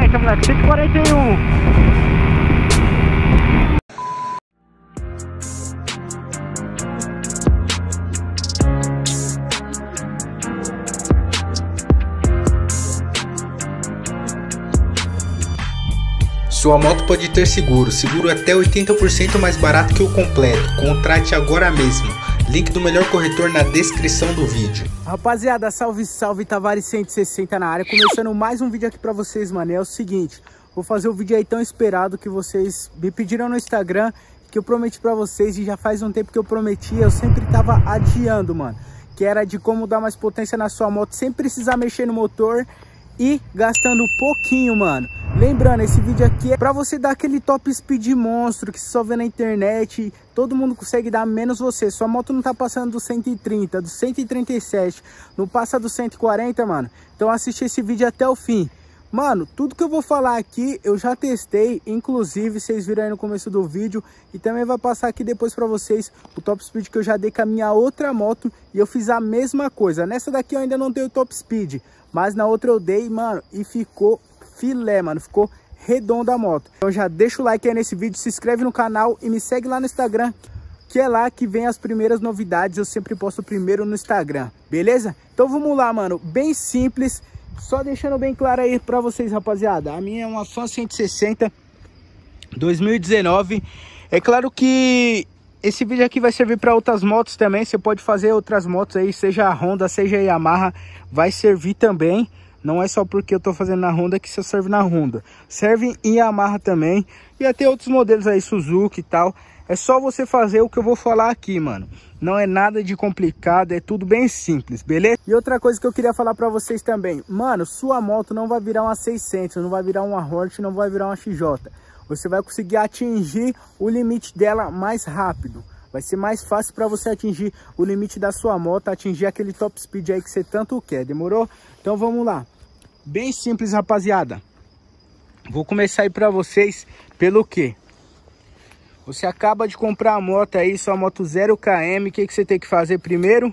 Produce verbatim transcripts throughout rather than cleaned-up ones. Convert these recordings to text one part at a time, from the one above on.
quarenta, moleque, cento e quarenta e um. Sua moto pode ter seguro, seguro até oitenta por cento mais barato que o completo. Contrate agora mesmo. Link do melhor corretor na descrição do vídeo. Rapaziada, salve, salve, Tavares cento e sessenta na área. Começando mais um vídeo aqui pra vocês, mano. É o seguinte, vou fazer o vídeo aí tão esperado que vocês me pediram no Instagram, que eu prometi pra vocês e já faz um tempo que eu prometi, eu sempre tava adiando, mano. Que era de como dar mais potência na sua moto sem precisar mexer no motor e gastando pouquinho, mano. Lembrando, esse vídeo aqui é pra você dar aquele top speed monstro que você só vê na internet. Todo mundo consegue dar, menos você. Sua moto não tá passando do cento e trinta, do cento e trinta e sete, não passa do cento e quarenta, mano. Então assiste esse vídeo até o fim. Mano, tudo que eu vou falar aqui eu já testei, inclusive vocês viram aí no começo do vídeo. E também vai passar aqui depois pra vocês o top speed que eu já dei com a minha outra moto. E eu fiz a mesma coisa. Nessa daqui eu ainda não dei o top speed, mas na outra eu dei, mano, e ficou filé, mano, ficou redonda a moto. Então já deixa o like aí nesse vídeo, se inscreve no canal e me segue lá no Instagram, que é lá que vem as primeiras novidades. Eu sempre posto primeiro no Instagram, beleza? Então vamos lá, mano, bem simples, só deixando bem claro aí pra vocês, rapaziada. A minha é uma Fan cento e sessenta dois mil e dezenove. É claro que esse vídeo aqui vai servir para outras motos também. Você pode fazer outras motos aí, seja a Honda, seja a Yamaha, vai servir também. Não é só porque eu tô fazendo na Honda que só serve na Honda. Serve em Yamaha também. E até outros modelos aí, Suzuki e tal. É só você fazer o que eu vou falar aqui, mano. Não é nada de complicado, é tudo bem simples, beleza? E outra coisa que eu queria falar pra vocês também. Mano, sua moto não vai virar uma seiscentos, não vai virar uma Hornet, não vai virar uma X J. Você vai conseguir atingir o limite dela mais rápido. Vai ser mais fácil para você atingir o limite da sua moto, atingir aquele top speed aí que você tanto quer, demorou? Então vamos lá. Bem simples, rapaziada. Vou começar aí para vocês pelo que? Você acaba de comprar a moto aí, sua moto zero quilômetros, o que, que você tem que fazer primeiro?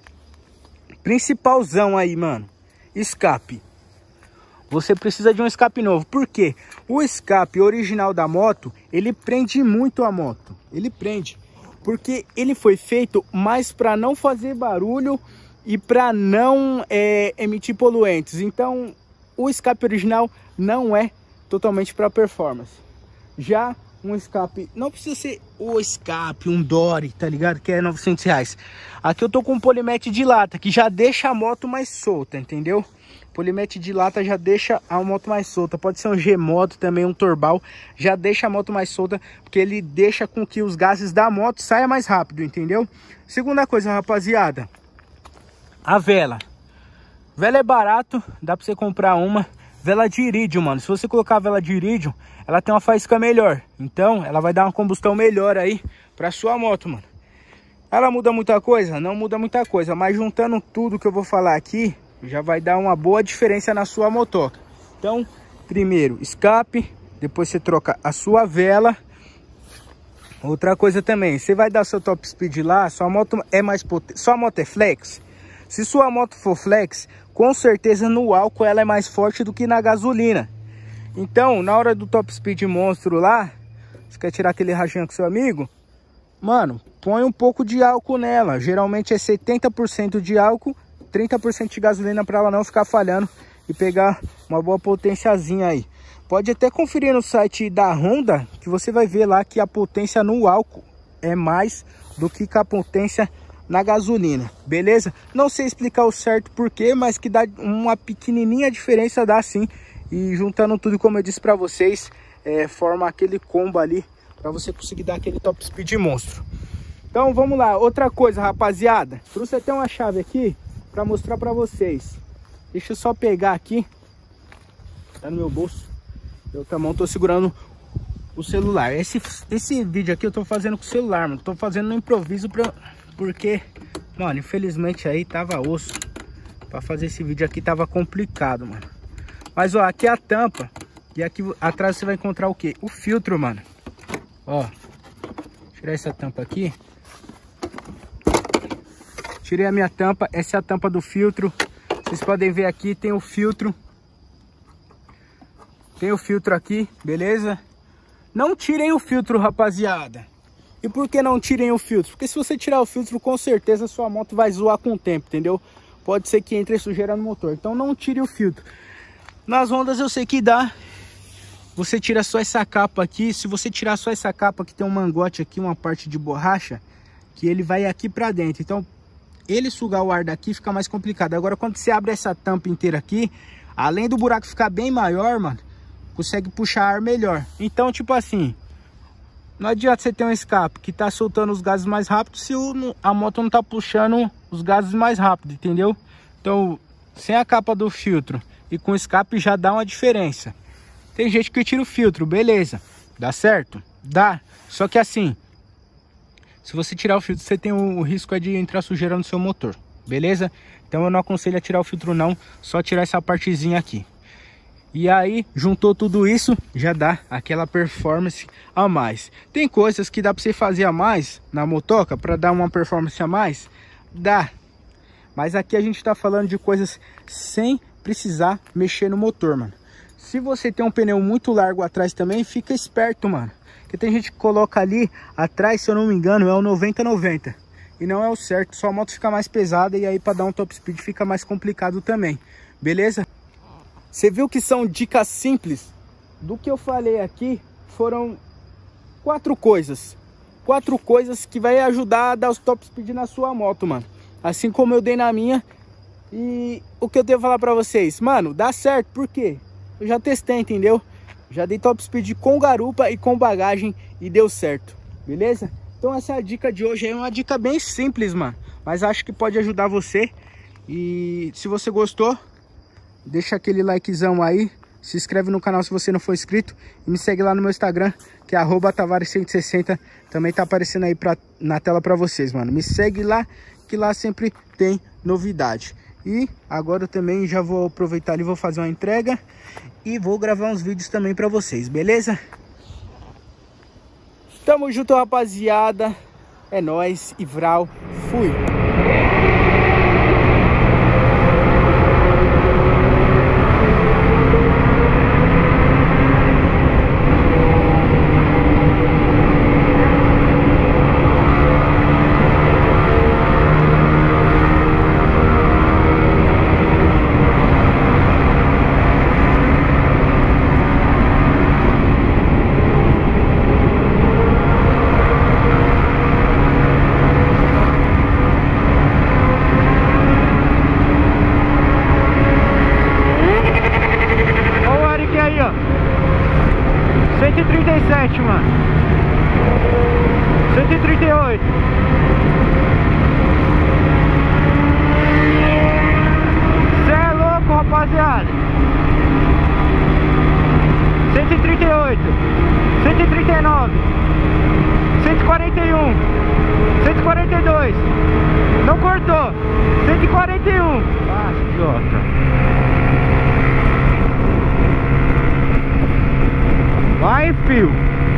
Principalzão aí, mano. Escape. Você precisa de um escape novo. Por quê? O escape original da moto, ele prende muito a moto. Ele prende. Porque ele foi feito mais para não fazer barulho e para não é, emitir poluentes. Então, o escape original não é totalmente para performance. Já um escape, não precisa ser o escape, um Dory, tá ligado? Que é novecentos reais. Aqui eu tô com um polimete de lata, que já deixa a moto mais solta, entendeu? Polimete de lata já deixa a moto mais solta. Pode ser um G-Moto também, um Torbal. Já deixa a moto mais solta, porque ele deixa com que os gases da moto saiam mais rápido, entendeu? Segunda coisa, rapaziada. A vela. Vela é barato, dá pra você comprar uma. Vela de irídio, mano. Se você colocar a vela de irídio, ela tem uma faísca melhor. Então, ela vai dar uma combustão melhor aí pra sua moto, mano. Ela muda muita coisa? Não muda muita coisa. Mas juntando tudo que eu vou falar aqui, já vai dar uma boa diferença na sua motoca. Então, primeiro escape, depois você troca a sua vela. Outra coisa também, você vai dar seu top speed lá, sua moto é mais potente, sua moto é flex. Se sua moto for flex, com certeza no álcool ela é mais forte do que na gasolina. Então, na hora do top speed monstro lá, você quer tirar aquele rajinho com seu amigo? Mano, põe um pouco de álcool nela. Geralmente é setenta por cento de álcool, trinta por cento de gasolina, para ela não ficar falhando e pegar uma boa potênciazinha aí. Pode até conferir no site da Honda, que você vai ver lá que a potência no álcool é mais do que a potência na gasolina, beleza? Não sei explicar o certo porquê, mas que dá uma pequenininha diferença, dá sim. E juntando tudo, como eu disse para vocês, é, forma aquele combo ali para você conseguir dar aquele top speed monstro. Então vamos lá, outra coisa, rapaziada. Trouxe até uma chave aqui para mostrar para vocês. Deixa eu só pegar aqui. Tá no meu bolso. Eu também tô segurando o celular. Esse, esse vídeo aqui eu tô fazendo com o celular, mano. Tô fazendo no improviso pra, porque, mano, infelizmente aí tava osso. Pra fazer esse vídeo aqui tava complicado, mano. Mas, ó, aqui é a tampa. E aqui atrás você vai encontrar o quê? O filtro, mano. Ó. Tirar essa tampa aqui. Tirei a minha tampa. Essa é a tampa do filtro. Vocês podem ver aqui, tem o filtro. tem o filtro aqui, beleza? Não tirem o filtro, rapaziada. E por que não tirem o filtro? Porque se você tirar o filtro, com certeza sua moto vai zoar com o tempo, entendeu? Pode ser que entre sujeira no motor. Então não tire o filtro. Nas Hondas eu sei que dá. Você tira só essa capa aqui. Se você tirar só essa capa que tem um mangote aqui, uma parte de borracha, que ele vai aqui pra dentro. Então ele sugar o ar daqui fica mais complicado. Agora quando você abre essa tampa inteira aqui, além do buraco ficar bem maior, mano, consegue puxar ar melhor. Então tipo assim, não adianta você ter um escape que tá soltando os gases mais rápido se o, a moto não tá puxando os gases mais rápido, entendeu? Então sem a capa do filtro e com o escape já dá uma diferença. Tem gente que tira o filtro, beleza, dá certo? Dá, só que assim, se você tirar o filtro, você tem o, o risco é de entrar sujeira no seu motor, beleza? Então eu não aconselho a tirar o filtro não, só tirar essa partezinha aqui. E aí, juntou tudo isso, já dá aquela performance a mais. Tem coisas que dá pra você fazer a mais na motoca, pra dar uma performance a mais? Dá. Mas aqui a gente tá falando de coisas sem precisar mexer no motor, mano. Se você tem um pneu muito largo atrás também, fica esperto, mano. Porque tem gente que coloca ali atrás, se eu não me engano, é o noventa noventa. E não é o certo, só a moto fica mais pesada e aí para dar um top speed fica mais complicado também. Beleza? Você viu que são dicas simples? Do que eu falei aqui, foram quatro coisas. Quatro coisas que vai ajudar a dar os top speed na sua moto, mano. Assim como eu dei na minha. E o que eu tenho que falar pra vocês? Mano, dá certo, por quê? Eu já testei, entendeu? Já dei top speed com garupa e com bagagem e deu certo, beleza? Então essa é a dica de hoje, é uma dica bem simples, mano. Mas acho que pode ajudar você. E se você gostou, deixa aquele likezão aí. Se inscreve no canal se você não for inscrito. E me segue lá no meu Instagram, que é arroba tavares cento e sessenta. Também tá aparecendo aí pra, na tela pra vocês, mano. Me segue lá, que lá sempre tem novidade. E agora eu também já vou aproveitar ali, vou fazer uma entrega. E vou gravar uns vídeos também pra vocês, beleza? Tamo junto, rapaziada. É nóis, e Vral, fui! cento e trinta e sete, mano. cento e trinta e oito. Cê é louco, rapaziada. cento e trinta e oito. cento e trinta e nove. cento e quarenta e um. cento e quarenta e dois. Não cortou. cento e quarenta e um. Ah, idiota. Vai, fio.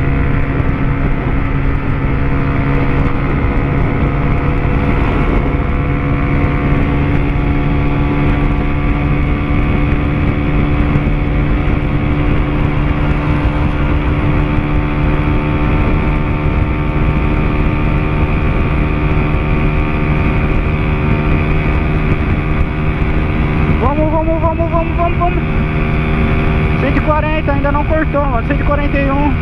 Vamos, vamos, vamos, vamos, vamos, vamos. cento e quarenta, ainda não cortou, mano. cento e quarenta e um.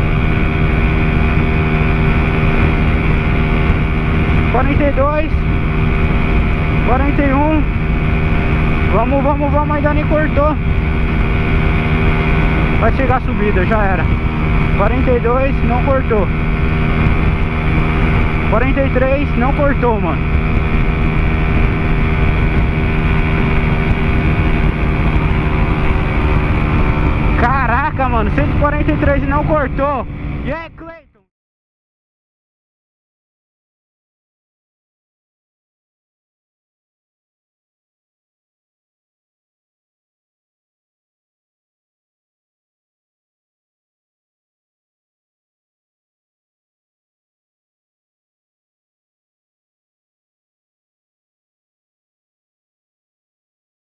quarenta e dois. quarenta e um. Vamos, vamos, vamos, ainda nem cortou. Vai chegar a subida, já era. quarenta e dois, não cortou. quarenta e três, não cortou, mano. Caraca, mano, cento e quarenta e três e não cortou.